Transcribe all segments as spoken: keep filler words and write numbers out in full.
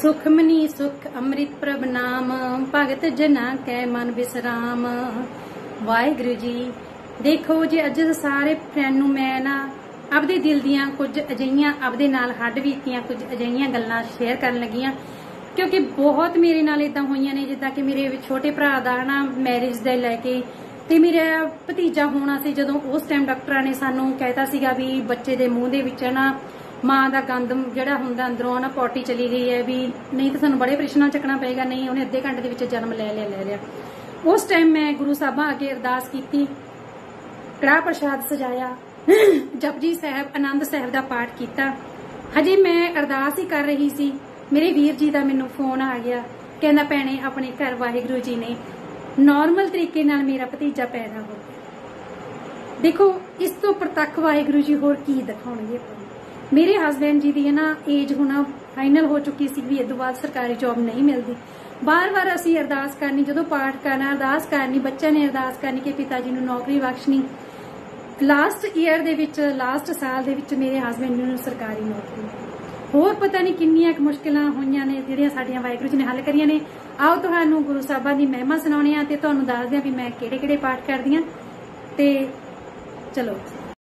सुखमनी सुख अमृत प्रभ नाम भगत जना कै मन विश्राम। वाहिगुरु जी देखो जी अज सारे फ्रेंड नूं मैं ना आपदे दिल दियां कुछ अजिहियां आपदे नाल हड्ड बीतियां कुछ अजिहियां गल्लां शेयर करन लगियां, क्योंकि बहुत मेरे नाल इदां होईयां ने जिद्दां कि मेरे छोटे भरा दा ना मैरिज दे लैके ते मेरा भतीजा होना सी। जदों उस टाइम डॉक्टरां ने सानूं कहता सीगा भी बच्चे दे मूंह दे विच ना मां दा गंद जिहड़ा हुंदा अंदरों ना पॉटी चली गई है, भी नहीं तो सानूं बड़े परेशान चकना पेगा, नहीं उन्हें अद्धे घंटे दे विच जन्म ले लिया ले लिया। उस टाइम मैं गुरु साहबां अगे अरदास कीती, कड़ाह प्रसाद सजाया, जपजी साहब आनंद साहब दा पाठ कीता। हजे मैं अरदास ही कर रही सी, मेरे वीर जी दा मैनूं फोन आ गया, कहंदा भैणे अपने घर वाहिगुरु जी ने नॉर्मल तरीके नाल मेरा भतीजा पैदा हो गया। देखो इस तो प्रतख वाहिगुरु जी होर की दिखाउणगे। मेरे हसबैंड जी की ना एज होना फाइनल हो चुकी सी, भी इस बाद सरकारी जॉब नहीं मिलती। बार बार असी अरदास करनी, जो पाठ करना अरदास करनी, बच्चे ने अरदास करनी कि पिता जी नूं नौकरी बख्शनी। लास्ट ईयर दे विच लास्ट साल दे विच मेरे हसबैंड नूं सरकारी नौकरी, होर पता नहीं किन्नियां मुश्किलां होईयां ने जिहड़ियां साडियां वाहिगुरू जी ने हल करियां ने। आओ तुहानूं गुरु साहिबां दी महिमा सुणाउने आ ते तुहानूं दसदे आ भी मैं किहड़े किहड़े पाठ करदी आं। ते चलो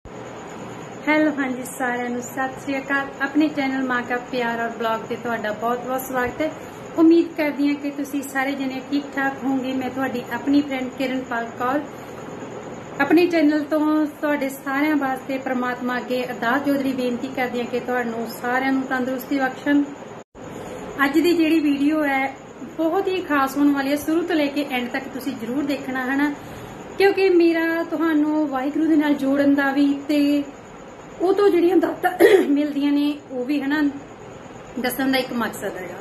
हेलो हाँ जी सारिਆਂ ਨੂੰ सत श्री अकाल। अपने चैनल मां का प्यार और ब्लॉग ते तुहाडा बहुत बहुत स्वागत है। उम्मीद करदी हां कि तुसीं सारे जने ठीक ठाक होंगे। मैं तुहाडी अपनी फ्रेंड किरणपाल कौर अपने चैनल तो तुहाडे सारिਆਂ वास्ते परमात्मा अगे अरदास जोदरी बेनती करदी हां कि तुहानूं सारिਆਂ ਨੂੰ तंदुरुस्ती बख्शण। अज दी जिहड़ी वीडियो है बहुत ही खास होने वाली है, शुरू तो लेके एंड तक तुसीं जरूर देखना है ना, क्योंकि मेरा तुहानूं वाहिगुरू दे नाल जोड़न दा भी ते ਉਹ ਤੋਂ ਜਿਹੜੀਆਂ ਦਾਤਾਂ ਮਿਲਦੀਆਂ ਨੇ ਉਹ ਵੀ ਹਨਾ ਦੱਸਣ ਦਾ ਇੱਕ ਮਕਸਦ ਹੈਗਾ।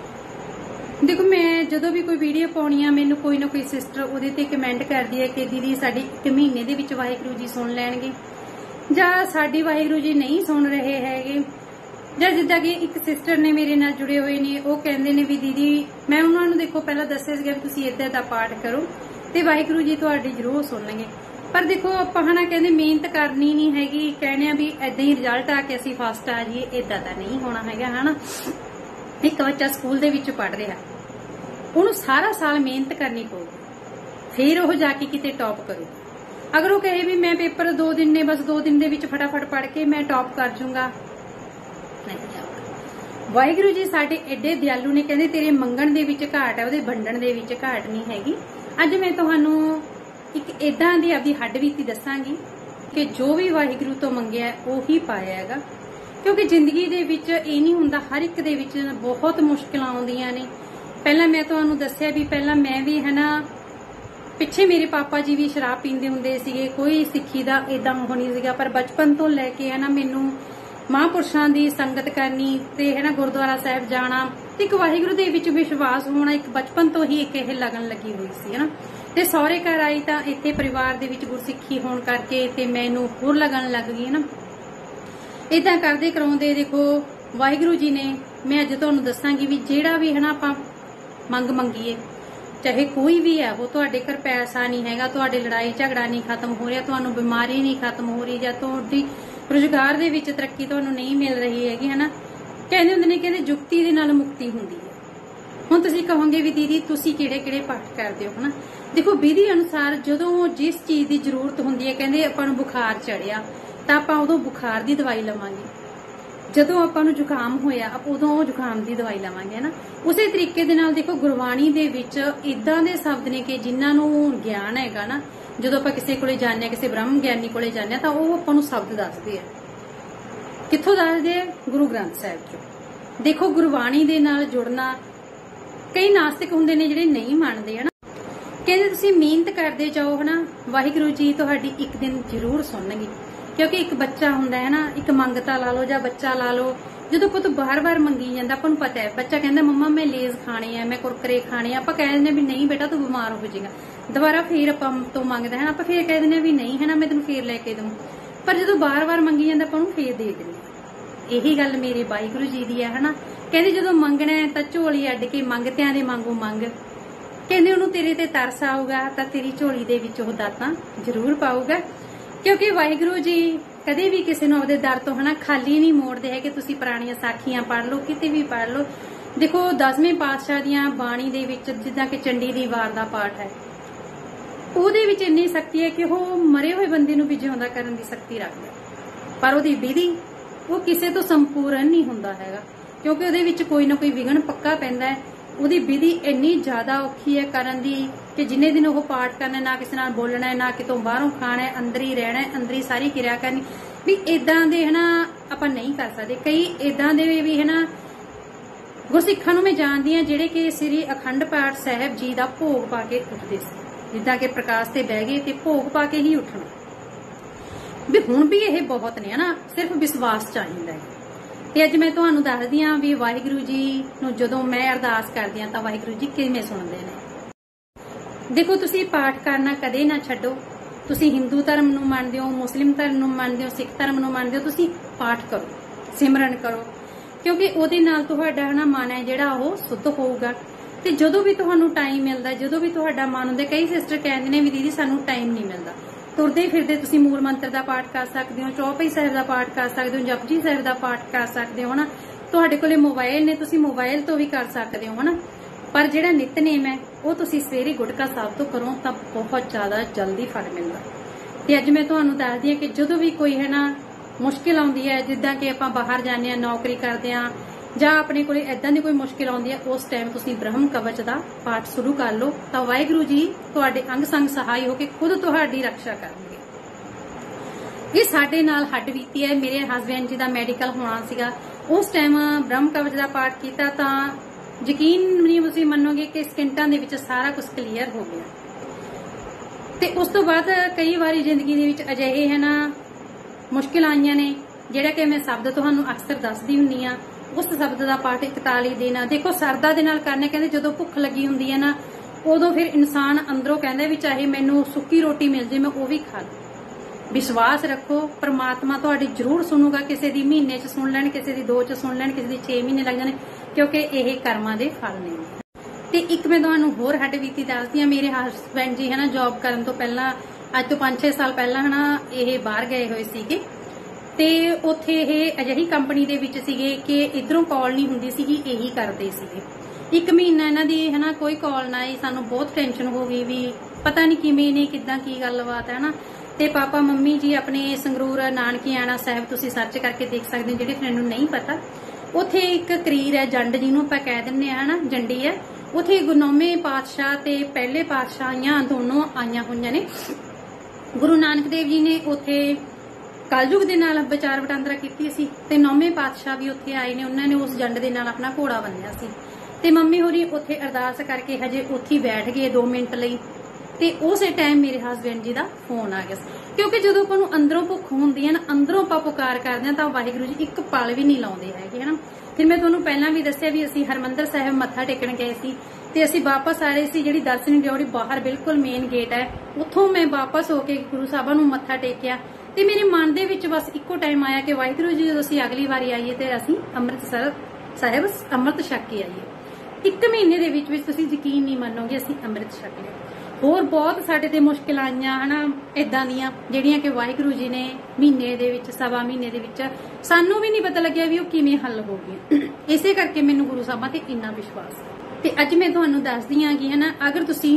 ਦੇਖੋ ਮੈਂ ਜਦੋਂ ਵੀ ਕੋਈ ਵੀਡੀਓ ਪਾਉਣੀ ਆ ਮੈਨੂੰ ਕੋਈ ਨਾ ਕੋਈ ਸਿਸਟਰ ਉਹਦੇ ਤੇ ਕਮੈਂਟ ਕਰਦੀ ਹੈ ਕਿ ਦੀਦੀ ਸਾਡੀ ਇੱਕ ਮਹੀਨੇ ਦੇ ਵਿੱਚ ਵਾਹਿਗੁਰੂ ਜੀ ਸੁਣ ਲੈਣਗੇ, ਜਾਂ ਸਾਡੀ ਵਾਹਿਗੁਰੂ ਜੀ ਨਹੀਂ ਸੁਣ ਰਹੇ ਹੈਗੇ। ਜਾਂ ਜਿੱਦਾਂ ਕਿ ਇੱਕ ਸਿਸਟਰ ਨੇ ਮੇਰੇ ਨਾਲ ਜੁੜੇ ਹੋਏ ਨੇ, ਉਹ ਕਹਿੰਦੇ ਨੇ ਵੀ ਦੀਦੀ ਮੈਂ ਉਹਨਾਂ ਨੂੰ ਦੇਖੋ ਪਹਿਲਾਂ ਦੱਸਿਆ ਸੀਗਾ ਵੀ ਤੁਸੀਂ ਏਦਾਂ ਦਾ ਪਾਠ ਕਰੋ ਤੇ ਵਾਹਿਗੁਰੂ ਜੀ ਤੁਹਾਡੀ ਜ਼ਰੂਰ ਸੁਣ ਲੈਣਗੇ। पर देखो ਆਪਾਂ ਹਨਾ ਕਹਿੰਦੇ ਮਿਹਨਤ ਕਰਨੀ ਨਹੀਂ ਹੈਗੀ, कहने भी ऐदा ही रिजल्ट आके ਅਸੀਂ फस्ट आ जाइए, इदा ਤਾਂ नहीं होना हैगा हना। एक बच्चा स्कूल ਦੇ ਵਿੱਚ पढ़ रहा, ਉਹਨੂੰ सारा साल मेहनत करनी पਊ फिर ਉਹ जाके किते टॉप करू। अगर वो कहे भी मैं पेपर दो दिन ने बस दो दिन ਦੇ ਵਿੱਚ फटाफट पढ़ के मैं टॉप कर जूंगा, नहीं। वाहिगुरू जी साडे एडे दयालु ने, कहंदे तेरे मंगण ਦੇ ਵਿੱਚ घाट है ਉਹਦੇ ਵੰਡਣ ਦੇ ਵਿੱਚ घाट नहीं हैगी। ਅੱਜ मैं ਤੁਹਾਨੂੰ एक इदा दी आपदी हड्ड बीती दसांगी कि जो भी वाहिगुरू तो मंगिया उही पाया हैगा, क्योंकि जिंदगी दे विच इह नहीं हुंदा, हर एक दे विच बहुत मुश्किलां आउंदियां ने। पहला मैं तुहानूं दस्सिया भी पहला मैं भी है ना पिछे मेरे पापा जी भी शराब पींदे हुंदे सीगे, कोई सिक्खी दा इदां हो नहीं सीगा, पर बचपन तो लैके है ना मैनूं महापुरुषां दी संगत करनी ते है ना गुरुद्वारा साहिब जाना ते एक वाहिगुरू दे विच विश्वास होना, एक बचपन तो ही एक इह लगन लगी हुई सी है ना। ते सौरे घर आई तो इत्थे परिवार दे विच गुरसिੱਖੀ होण करके ते मैनूं होर लगन लग गई है ना। इदां करदे कराउंदे देखो वाहिगुरू जी ने, मैं अज तुहानूं दस्सांगी भी जिहड़ा भी है ना आपां मंग मंगीए, चाहे कोई भी है, वो तुहाडे घर पैसा नहीं हैगा, तुहाडे लड़ाई झगड़ा नहीं खत्म हो रहा, तुहानूं बीमारी नहीं खत्म हो रही, जां तुहाडी रोजगार दे विच तरक्की तुहानूं नहीं मिल रही हैगी है ना। कहंदे हुंदे ने कहंदे जुक्ति दे नाल मुक्ति हुंदी है। हुण तुसीं कहोगे भी दीदी तुसीं किहड़े किहड़े पाठ करदे हो है ना। देखो विधि अनुसार जदों जिस चीज की जरूरत होंदी है, कहंदे आपां नूं बुखार चढ़िया तां आपां उदों बुखार की दवाई लवांगे, जदों आपां नूं जुकाम होया उदों जुकाम की दवाई लवांगे है ना। उसे तरीके दे नाल देखो गुरबाणी दे विच इदां दे शब्द ने कि जिन्हां नूं ज्ञान हैगा ना, जदों आपां किसी कोले जाने किसी ब्रह्म ज्ञानी कोले जाने तां ओह आपां नूं शब्द दसदे आ। कित्थों दसदे आ? गुरु ग्रंथ साहिब चों। देखो गुरबाणी दे नाल जुड़ना, कई नास्तिक हुंदे ने जिहड़े नहीं मंनदे है ना, कहते तुसीं मेहनत करते जाओ है ना, वाहिगुरू जी तुहाडी एक दिन जरूर सुनणगे। क्योंकि एक बच्चा हुंदा है ना, एक मंगता ला लो जां बच्चा ला लो, जो पुत बार बार मंगी जांदा, आपां नूं पता है बच्चा कहंदा मम्मा मैं लेज खाने हैं, मैं कुरकुरे खाने, आपां कह दिंदे भी नहीं बेटा तू बीमार हो जाएगा, दोबारा फिर आपां तो मंगदा है, आपां फिर कह दिंदे भी नहीं है ना मैं तैनूं फिर लैके दूं, पर जदों बार बार मंगी जांदा आपां नूं फिर दे दिंदे। यही गल मेरे वाहिगुरू जी दी है ना, कहंदे जदों मंगना है तां झोली अड्ड के मंगतिआं दे मांगू मंग, कहंदे उहनूं तेरे ते तरस आऊगा तां तेरी झोली दे विच ओह दातां जरूर पाऊगा। क्योंकि वाहिगुरू जी कदे भी किसी नूं आपदे दर तो है ना खाली नहीं मोड़दे है कि तुसीं पुराणियां साखियां पढ़ लो, किते भी पढ़ लो, देखो दसवें पातशाह दियां बाणी दे विच जिद्दां कि चंडी दी वार दा पाठ है, ਉਹਦੇ ਵਿੱਚ ਇੰਨੀ शक्ति है कि ਉਹ मरे हुए बंदे ਨੂੰ ਵੀ ਜਿਉਂਦਾ ਕਰਨ ਦੀ शक्ति ਰੱਖਦਾ, ਪਰ ਉਹਦੀ ਵਿਧੀ ਉਹ ਕਿਸੇ ਤੋਂ ਸੰਪੂਰਨ ਨਹੀਂ ਹੁੰਦਾ ਹੈਗਾ, ਕਿਉਂਕਿ ਉਹਦੇ ਵਿੱਚ ਕੋਈ ਨਾ ਕੋਈ ਵਿਘਨ ਪੱਕਾ ਪੈਂਦਾ ਹੈ। ਉਹਦੀ ਵਿਧੀ ਇੰਨੀ ਜ਼ਿਆਦਾ ਔਖੀ ਹੈ ਕਰਨ ਦੀ ਕਿ ਜਿੰਨੇ ਦਿਨ ਉਹ ਪਾਠ ਕਰਨਾ, ਨਾ ਕਿਸੇ ਨਾਲ ਬੋਲਣਾ ਹੈ, ਨਾ ਕਿਤੋਂ ਬਾਹਰੋਂ ਖਾਣਾ ਹੈ, ਅੰਦਰ ਹੀ ਰਹਿਣਾ ਹੈ, ਅੰਦਰ ਹੀ ਸਾਰੀ ਕਿਰਿਆ ਕਰਨੀ, ਵੀ ਇਦਾਂ ਦੇ ਹਨਾ ਆਪਾਂ ਨਹੀਂ ਕਰ ਸਕਦੇ। ਕਈ ਇਦਾਂ ਦੇ ਵੀ ਹਨਾ ਗੁਰਸਿੱਖਾਂ ਨੂੰ ਮੈਂ ਜਾਣਦੀ ਹਾਂ ਜਿਹੜੇ ਕਿ ਸ੍ਰੀ ਅਖੰਡ ਪਾਠ ਸਾਹਿਬ ਜੀ ਦਾ ਭੋਗ ਪਾ ਕੇ ਉੱਠਦੇ ਸੀ, ਜਿੱਦਾਂ ਕਿ ਪ੍ਰਕਾਸ਼ ਤੇ ਬਹਿ ਗਏ ਤੇ ਭੋਗ ਪਾ ਕੇ ਹੀ ਉੱਠਣਾ। ਵੀ ਹੁਣ ਵੀ ਇਹ ਬਹੁਤ ਨੇ ਹਨਾ, ਸਿਰਫ ਵਿਸ਼ਵਾਸ ਚਾਹੀਦਾ ਹੈ। ਤੇ ਅੱਜ ਮੈਂ ਤੁਹਾਨੂੰ ਦੱਸਦੀ ਹਾਂ ਵੀ ਵਾਹਿਗੁਰੂ ਜੀ ਨੂੰ ਜਦੋਂ ਮੈਂ ਅਰਦਾਸ ਕਰਦੀ ਹਾਂ ਤਾਂ ਵਾਹਿਗੁਰੂ ਜੀ ਕਿਵੇਂ ਸੁਣਦੇ ਨੇ। ਦੇਖੋ ਤੁਸੀਂ ਪਾਠ ਕਰਨਾ ਕਦੇ ਨਾ ਛੱਡੋ। ਤੁਸੀਂ ਹਿੰਦੂ ਧਰਮ ਨੂੰ ਮੰਨਦੇ ਹੋ, ਮੁਸਲਿਮ ਧਰਮ ਨੂੰ ਮੰਨਦੇ ਹੋ, ਸਿੱਖ ਧਰਮ ਨੂੰ ਮੰਨਦੇ ਹੋ, ਤੁਸੀਂ ਪਾਠ ਕਰੋ, ਸਿਮਰਨ ਕਰੋ, ਕਿਉਂਕਿ ਉਹਦੇ ਨਾਲ ਤੁਹਾਡਾ ਹਨਾ ਮਨ ਹੈ ਜਿਹੜਾ ਉਹ ਸ਼ੁੱਧ ਹੋਊਗਾ। ਤੇ ਜਦੋਂ ਵੀ ਤੁਹਾਨੂੰ ਟਾਈਮ ਮਿਲਦਾ, ਜਦੋਂ ਵੀ ਤੁਹਾਡਾ ਮਨ ਹੁੰਦਾ, ਕਈ ਸਿਸਟਰ ਕਹਿੰਦੇ ਨੇ ਵੀ ਦੀਦੀ ਸਾਨੂੰ ਟਾਈਮ ਨਹੀਂ ਮਿਲਦਾ, ਤੁਰਦੇ ਫਿਰਦੇ ਤੁਸੀਂ ਮੂਲ ਮੰਤਰ ਦਾ ਪਾਠ ਕਰ ਸਕਦੇ ਹੋ, ਚੌਪਈ ਸਾਹਿਬ ਦਾ ਪਾਠ ਕਰ ਸਕਦੇ ਹੋ, ਜਪਜੀ ਸਾਹਿਬ ਦਾ ਪਾਠ ਕਰ ਸਕਦੇ ਹੋ ਹਨਾ। ਤੁਹਾਡੇ ਕੋਲੇ ਮੋਬਾਈਲ ਨੇ, ਤੁਸੀਂ ਮੋਬਾਈਲ ਤੋਂ ਵੀ ਕਰ ਸਕਦੇ ਹੋ ਹਨਾ। ਪਰ ਜਿਹੜਾ ਨਿਤਨੇਮ ਹੈ ਉਹ ਤੁਸੀਂ ਸਵੇਰੇ ਗੁਟਕਾ ਸਾਹਿਬ ਤੋਂ ਕਰੋ ਤਾਂ ਬਹੁਤ ਜ਼ਿਆਦਾ ਜਲਦੀ ਫਲ ਮਿਲਦਾ। ਤੇ ਅੱਜ ਮੈਂ ਤੁਹਾਨੂੰ ਦੱਸਦੀ ਹਾਂ ਕਿ ਜਦੋਂ ਵੀ ਕੋਈ ਹੈ ਨਾ ਮੁਸ਼ਕਿਲ ਆਉਂਦੀ ਹੈ, ਜਿੱਦਾਂ ਕਿ ਆਪਾਂ ਬਾਹਰ ਜਾਂਦੇ ਹਾਂ, ਨੌਕਰੀ ਕਰਦੇ ਹਾਂ, ਜਾਂ ਆਪਣੇ ਕੋਲੇ ਏਦਾਂ ਦੀ ਕੋਈ ਮੁਸ਼ਕਿਲ ਆਉਂਦੀ ਹੈ, ਉਸ ਟਾਈਮ ਤੁਸੀਂ ਬ੍ਰਹਮ ਕਵਚ ਦਾ ਪਾਠ ਸ਼ੁਰੂ ਕਰ ਲਓ ਤਾਂ ਵਾਹਿਗੁਰੂ ਜੀ ਤੁਹਾਡੇ ਅੰਗ ਸੰਗ ਸਹਾਈ ਹੋ ਕੇ ਖੁਦ ਤੁਹਾਡੀ ਰੱਖਿਆ ਕਰਨਗੇ। ਇਹ ਸਾਡੇ ਨਾਲ ਹੱਡ ਬੀਤੀ ਹੈ। ਮੇਰੇ ਹਸਬੈਂਡ ਜੀ ਦਾ ਮੈਡੀਕਲ ਹੋਣਾ ਸੀਗਾ, ਉਸ ਟਾਈਮ ਬ੍ਰਹਮ ਕਵਚ ਦਾ ਪਾਠ ਕੀਤਾ ਤਾਂ ਯਕੀਨ ਨਹੀਂ ਤੁਸੀਂ ਮੰਨੋਗੇ ਕਿ ਸਕਿੰਟਾਂ ਦੇ ਵਿੱਚ ਸਾਰਾ ਕੁਝ ਕਲੀਅਰ ਹੋ ਗਿਆ। ਤੇ ਉਸ ਤੋਂ ਬਾਅਦ ਕਈ ਵਾਰੀ ਜ਼ਿੰਦਗੀ ਦੇ ਵਿੱਚ ਅਜਿਹੇ ਹੈ ਨਾ ਮੁਸ਼ਕਿਲ ਆਈਆਂ ਨੇ ਜਿਹੜਾ ਕਿ ਮੈਂ ਸ਼ਬਦ ਤੁਹਾਨੂੰ ਅਕਸਰ ਦੱਸਦੀ ਹੁੰਨੀ ਆ। ਉਸ ਸ਼ਬਦ ਦਾ ਪਾਠ ਇਕਤਾਲੀ ਦਿਨ, ਦੇਖੋ ਸਰਦਾ ਦੇ ਨਾਲ ਕਰਨਾ, ਕਹਿੰਦੇ ਜਦੋਂ ਭੁੱਖ ਲੱਗੀ ਹੁੰਦੀ ਹੈ ਨਾ ਉਦੋਂ ਫਿਰ ਇਨਸਾਨ ਅੰਦਰੋਂ ਕਹਿੰਦਾ ਵੀ ਚਾਹੇ ਮੈਨੂੰ ਸੁੱਕੀ ਰੋਟੀ ਮਿਲ ਜੇ ਮੈਂ ਉਹ ਵੀ ਖਾ ਲਾਂ। ਵਿਸ਼ਵਾਸ ਰੱਖੋ, ਪ੍ਰਮਾਤਮਾ ਤੁਹਾਡੀ ਜ਼ਰੂਰ ਸੁਣੂਗਾ। ਕਿਸੇ ਦੀ ਮਹੀਨੇ ਚ ਸੁਣ ਲੈਣ, ਕਿਸੇ ਦੀ ਦੋ ਚ ਸੁਣ ਲੈਣ, ਕਿਸੇ ਦੀ ਛੇ ਮਹੀਨੇ ਲੱਗ ਜਾਣੇ, ਕਿਉਂਕਿ ਇਹ ਕਰਮਾਂ ਦੇ ਫਲ ਨੇ। ਤੇ ਇੱਕ ਮੈਂ ਤੁਹਾਨੂੰ ਹੋਰ ਹੱਡ ਬੀਤੀ ਦੱਸਦੀ ਹਾਂ। ਮੇਰੇ ਹਸਬੈਂਡ ਜੀ ਹਨਾ ਜੌਬ ਕਰਨ ਤੋਂ ਪਹਿਲਾਂ, ਅੱਜ ਤੋਂ ਪੰਜ ਛੇ ਸਾਲ ਪਹਿਲਾਂ ਹਨਾ ਇਹ ਬਾਹਰ ਗਏ ਹੋਏ ਸੀਗੇ ਤੇ ਉੱਥੇ ਇਹ ਅਜਿਹੀ ਕੰਪਨੀ ਦੇ ਵਿੱਚ ਸੀਗੇ ਕਿ ਇਧਰੋਂ ਕਾਲ ਨਹੀਂ ਹੁੰਦੀ ਸੀਗੀ, ਇਹੀ ਕਰਦੇ ਸੀਗੇ। ਇੱਕ ਮਹੀਨਾ ਇਹਨਾਂ ਦੀ ਹਨਾ ਕੋਈ ਕਾਲ ਨਾ ਆਈ, ਸਾਨੂੰ ਬਹੁਤ ਟੈਨਸ਼ਨ ਹੋ ਗਈ ਵੀ ਪਤਾ ਨਹੀਂ ਕਿਵੇਂ ਨੇ, ਕਿੱਦਾਂ ਕੀ ਗੱਲਬਾਤ ਹੈ ਨਾ। ਤੇ ਪਾਪਾ ਮੰਮੀ ਜੀ ਆਪਣੇ ਸੰਗਰੂਰ ਨਾਨਕੀਆਣਾ ਸਾਹਿਬ ਤੁਸੀਂ ਸਰਚ ਕਰਕੇ ਦੇਖ ਸਕਦੇ ਹੋ, ਜਿਹੜੇ ਫਰੈਂਡ ਨੂੰ ਨਹੀਂ ਪਤਾ। ਉੱਥੇ ਇੱਕ ਕਰੀਰ ਹੈ, ਜੰਡ ਜਿਹਨੂੰ ਆਪਾਂ ਕਹਿ ਦਿੰਦੇ ਆ ਹਨਾ, ਜੰਡੀ ਹੈ। ਉੱਥੇ ਗੁਰਨੌਵੇਂ ਪਾਤਸ਼ਾਹ ਤੇ ਪਹਿਲੇ ਪਾਤਸ਼ਾਹੀਆਂ ਦੋਨੋਂ ਆਈਆਂ ਹੋਈਆਂ ਨੇ। ਗੁਰੂ ਨਾਨਕ ਦੇਵ ਜੀ ਨੇ ਉੱਥੇ ਕਲਯੁਗ ਦੇ ਨਾਲ ਵਿਚਾਰ ਵਟਾਂਦਰਾ ਕੀਤੀ ਸੀ ਤੇ ਨੌਵੇਂ ਪਾਤਸ਼ਾਹ ਵੀ ਉੱਥੇ ਆਏ ਨੇ, ਉਹਨਾਂ ਨੇ ਉਸ ਜੰਡ ਦੇ ਨਾਲ ਆਪਣਾ ਘੋੜਾ ਬੰਨਿਆ ਸੀ। ਤੇ ਮੰਮੀ ਹੋਰੀ ਉੱਥੇ ਅਰਦਾਸ ਕਰਕੇ ਹਜੇ ਉੱਥੇ ਬੈਠ ਗਏ ਦੋ ਮਿੰਟ ਲਈ ਤੇ ਉਸੇ ਟਾਈਮ ਮੇਰੇ ਹਸਬੈਂਡ ਜੀ ਦਾ ਫੋਨ ਆ ਗਿਆ ਸੀ। ਕਿਉਂਕਿ ਜਦੋਂ ਆਪਾਂ ਨੂੰ ਅੰਦਰੋਂ ਭੁੱਖ ਹੁੰਦੀ ਹੈ ਨਾ, ਅੰਦਰੋਂ ਆਪਾਂ ਪੁਕਾਰ ਕਰਦੇ ਹਾਂ ਤਾਂ ਵਾਹਿਗੁਰੂ ਜੀ ਇੱਕ ਪਲ ਵੀ ਨਹੀਂ ਲਾਉਂਦੇ ਹੈਗੇ ਹਨਾ। ਫਿਰ ਮੈਂ ਤੁਹਾਨੂੰ ਪਹਿਲਾਂ ਵੀ ਦੱਸਿਆ ਵੀ ਅਸੀਂ ਹਰਮੰਦਰ ਸਾਹਿਬ ਮੱਥਾ ਟੇਕਣ ਗਏ ਸੀ ਤੇ ਅਸੀਂ ਵਾਪਸ ਆ ਰਹੇ ਸੀ। ਜਿਹੜੀ ਦਰਸ਼ਨੀ ਡਿਓੜੀ ਬਾਹਰ ਬਿਲਕੁਲ ਮੇਨ ਗੇਟ ਹੈ, ਉੱਥੋਂ ਮੈਂ ਵਾਪਸ ਹੋ ਕੇ ਗੁਰੂ ਸਾਹਿਬਾਂ ਨੂੰ ਮੱਥਾ ਟੇਕਿਆ ਤੇ ਮੇਰੇ ਮਨ ਦੇ ਵਿੱਚ ਬਸ ਇੱਕੋ ਟਾਈਮ ਆਇਆ ਕਿ ਵਾਹਿਗੁਰੂ ਜੀ ਜਦੋਂ ਅਸੀਂ ਅਗਲੀ ਵਾਰੀ ਆਈਏ ਤੇ ਅਸੀਂ ਅੰਮ੍ਰਿਤਸਰ ਸਾਹਿਬ ਅੰਮ੍ਰਿਤ ਛਕ ਕੇ ਆਈਏ। ਇੱਕ ਮਹੀਨੇ ਦੇ ਵਿੱਚ ਵਿੱਚ ਤੁਸੀਂ ਯਕੀਨ ਨਹੀਂ ਮੰਨੋਗੇ ਅਸੀਂ ਅੰਮ੍ਰਿਤ ਛਕ ਲਿਆ। ਹੋਰ ਬਹੁਤ ਸਾਡੇ ਤੇ ਮੁਸ਼ਕਿਲਾਂ ਆਈਆਂ ਹਨਾ ਇਦਾਂ ਦੀਆਂ, ਜਿਹੜੀਆਂ ਕਿ ਵਾਹਿਗੁਰੂ ਜੀ ਨੇ ਮਹੀਨੇ ਦੇ ਵਿੱਚ, ਸਵਾ ਮਹੀਨੇ ਦੇ ਵਿੱਚ ਸਾਨੂੰ ਵੀ ਨਹੀਂ ਪਤਾ ਲੱਗਿਆ ਵੀ ਉਹ ਕਿਵੇਂ ਹੱਲ ਹੋ ਗਈਆਂ। ਇਸੇ ਕਰਕੇ ਮੈਨੂੰ ਗੁਰੂ ਸਾਹਿਬਾਂ ਤੇ ਇੰਨਾ ਵਿਸ਼ਵਾਸ ਹੈ। ਤੇ ਅੱਜ ਮੈਂ ਤੁਹਾਨੂੰ ਦੱਸਦੀ ਹਾਂ ਕਿ ਹਨਾ ਅਗਰ ਤੁਸੀਂ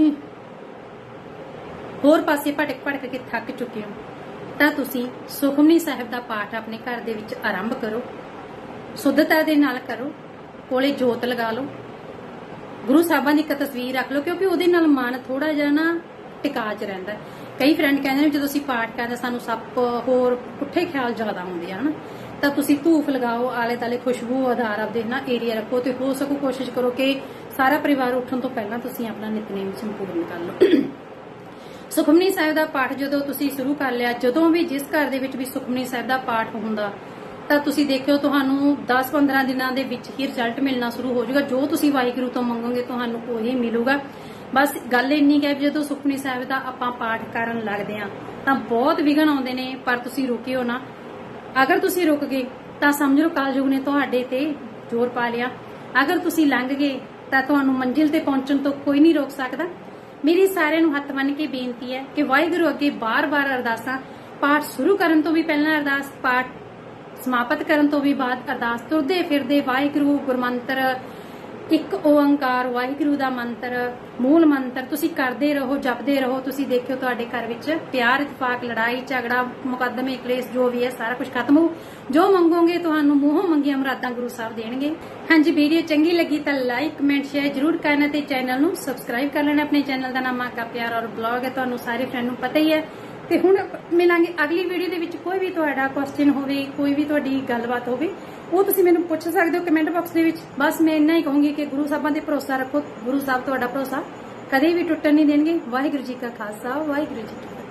ਹੋਰ ਪਾਸੇ ਭਟਕ ਭਟਕ ਕੇ ਥੱਕ ਚੁੱਕੇ ਹੋ ਤਾਂ ਤੁਸੀਂ ਸੁਖਮਨੀ ਸਾਹਿਬ ਦਾ ਪਾਠ ਆਪਣੇ ਘਰ ਦੇ ਵਿੱਚ ਆਰੰਭ ਕਰੋ, ਸ਼ੁੱਧਤਾ ਦੇ ਨਾਲ ਕਰੋ, ਕੋਲੇ ਜੋਤ ਲਗਾ ਲਓ, ਗੁਰੂ ਸਾਹਿਬਾਂ ਦੀ ਇੱਕ ਤਸਵੀਰ ਰੱਖ ਲਓ, ਕਿਉਂਕਿ ਉਹਦੇ ਨਾਲ ਮਨ ਥੋੜਾ ਜਿਹਾ ਨਾ ਟਿਕਾ ਚ ਰਹਿੰਦਾ। ਕਈ ਫਰੈਂਡ ਕਹਿੰਦੇ ਨੇ ਜਦੋਂ ਅਸੀਂ ਪਾਠ ਕਰਦੇ ਸਾਨੂੰ ਸੱਪ ਹੋਰ ਪੁੱਠੇ ਖਿਆਲ ਜ਼ਿਆਦਾ ਆਉਂਦੇ ਆ ਹਨਾ, ਤਾਂ ਤੁਸੀਂ ਧੂਫ ਲਗਾਓ, ਆਲੇ ਦੁਆਲੇ ਖੁਸ਼ਬੂ ਆਧਾਰ ਆਪਦੇ ਨਾ ਏਰੀਆ ਰੱਖੋ ਤੇ ਹੋ ਸਕੋ ਕੋਸ਼ਿਸ਼ ਕਰੋ ਕਿ ਸਾਰਾ ਪਰਿਵਾਰ ਉੱਠਣ ਤੋਂ ਪਹਿਲਾਂ ਤੁਸੀਂ ਆਪਣਾ ਨਿਤਨੇਮ ਸੰਪੂਰਨ ਕਰ ਲਓ। ਸੁਖਮਨੀ ਸਾਹਿਬ ਦਾ ਪਾਠ ਜਦੋਂ ਤੁਸੀਂ ਸ਼ੁਰੂ ਕਰ ਲਿਆ, ਜਦੋਂ ਵੀ ਜਿਸ ਘਰ ਦੇ ਵਿੱਚ ਵੀ ਸੁਖਮਨੀ ਸਾਹਿਬ ਦਾ ਪਾਠ ਹੁੰਦਾ ਤਾਂ ਤੁਸੀਂ ਦੇਖਿਓ ਤੁਹਾਨੂੰ ਦਸ ਪੰਦਰਾਂ ਦਿਨਾਂ ਦੇ ਵਿੱਚ ਹੀ ਰਿਜ਼ਲਟ ਮਿਲਣਾ ਸ਼ੁਰੂ ਹੋ ਜਾਊਗਾ। ਜੋ ਤੁਸੀਂ ਵਾਹਿਗੁਰੂ ਤੋਂ ਮੰਗੋਗੇ ਤੁਹਾਨੂੰ ਉਹੀ ਮਿਲੂਗਾ। ਬਸ ਗੱਲ ਇੰਨੀ ਕਿ ਜਦੋਂ ਸੁਖਮਨੀ ਸਾਹਿਬ ਦਾ ਆਪਾਂ ਪਾਠ ਕਰਨ ਲੱਗਦੇ ਆ ਤਾਂ ਬਹੁਤ ਵਿਘਨ ਆਉਂਦੇ ਨੇ, ਪਰ ਤੁਸੀਂ ਰੁਕਿਓ ਨਾ। ਅਗਰ ਤੁਸੀਂ ਰੁਕ ਗਏ ਤਾਂ ਸਮਝ ਲਓ ਕਲਯੁਗ ਨੇ ਤੁਹਾਡੇ ਤੇ ਜ਼ੋਰ ਪਾ ਲਿਆ। ਅਗਰ ਤੁਸੀਂ ਲੰਘ ਗਏ ਤਾਂ ਤੁਹਾਨੂੰ ਮੰਜ਼ਿਲ ਤੇ ਪਹੁੰਚਣ ਤੋਂ ਕੋਈ ਨਹੀਂ ਰੋਕ ਸਕਦਾ। ਮੇਰੀ ਸਾਰਿਆਂ ਨੂੰ ਹੱਥ ਬੰਨ੍ਹ ਕੇ ਬੇਨਤੀ ਹੈ ਕਿ ਵਾਹਿਗੁਰੂ ਅੱਗੇ ਬਾਰ-ਬਾਰ ਅਰਦਾਸਾਂ, ਪਾਠ ਸ਼ੁਰੂ ਕਰਨ ਤੋਂ ਵੀ ਪਹਿਲਾਂ ਅਰਦਾਸ, ਪਾਠ ਸਮਾਪਤ ਕਰਨ ਤੋਂ ਵੀ ਬਾਅਦ ਅਰਦਾਸ, ਤੁਰਦੇ ਫਿਰਦੇ ਵਾਹਿਗੁਰੂ ਗੁਰਮੰਤਰ ਇੱਕ ਓੰਕਾਰ ਵਾਹਿਗੁਰੂ ਦਾ ਮੰਤਰ ਮੂਲ ਮੰਤਰ ਤੁਸੀਂ ਕਰਦੇ ਰਹੋ, ਜਪਦੇ ਰਹੋ। ਤੁਸੀਂ ਦੇਖਿਓ ਤੁਹਾਡੇ ਘਰ ਵਿੱਚ ਪਿਆਰ, ਇਤਫਾਕ, ਲੜਾਈ ਝਗੜਾ, ਮੁਕੱਦਮੇ, ਕਲੇਸ਼ ਜੋ ਵੀ ਹੈ ਸਾਰਾ ਕੁਝ ਖਤਮ ਹੋ। ਜੋ ਮੰਗੋਗੇ ਤੁਹਾਨੂੰ ਮੂੰਹੋਂ ਮੰਗੀਆਂ ਮੁਰਾਦਾਂ ਗੁਰੂ ਸਾਹਿਬ ਦੇਣਗੇ। ਹਾਂਜੀ, ਵੀਡੀਓ ਚੰਗੀ ਲੱਗੀ ਤਾਂ ਲਾਈਕ ਕਮੈਂਟ ਸ਼ੇਅਰ ਜਰੂਰ ਕਰਨਾ ਤੇ ਚੈਨਲ ਨੂੰ ਸਬਸਕ੍ਰਾਈਬ ਕਰ ਲੈਣਾ। ਆਪਣੇ ਚੈਨਲ ਦਾ ਨਾਮ ਮਾਂ ਕਾ ਪਿਆਰ ਔਰ ਬਲੌਗ ਹੈ, ਤੁਹਾਨੂੰ ਸਾਰੇ ਫਰੈਂਡ ਨੂੰ ਪਤਾ ਹੀ ਹੈ। ਤੇ ਹੁਣ ਮਿਲਾਂਗੇ ਅਗਲੀ ਵੀਡੀਓ ਦੇ ਵਿੱਚ। ਕੋਈ ਵੀ ਤੁਹਾਡਾ ਕੁਐਸਚਨ ਹੋਵੇ, ਕੋਈ ਵੀ ਤੁਹਾਡੀ ਗੱਲਬਾਤ ਹੋਵੇ, ਉਹ ਤੁਸੀਂ ਮੈਨੂੰ ਪੁੱਛ ਸਕਦੇ ਹੋ ਕਮੈਂਟ ਬਾਕਸ ਦੇ ਵਿੱਚ। ਬਸ ਮੈਂ ਇੰਨਾ ਹੀ ਕਹੂੰਗੀ ਕਿ ਗੁਰੂ ਸਾਹਿਬਾਂ ਤੇ ਭਰੋਸਾ ਰੱਖੋ। ਗੁਰੂ ਸਾਹਿਬ ਤੁਹਾਡਾ ਭਰੋਸਾ ਕਦੇ ਵੀ ਟੁੱਟਣ ਨਹੀਂ ਦੇਣਗੇ। ਵਾਹਿਗੁਰੂ ਜੀ ਕਾ ਖਾਲਸਾ, ਵਾਹਿਗੁਰੂ ਜੀ ਕੀ ਫਤਿਹ।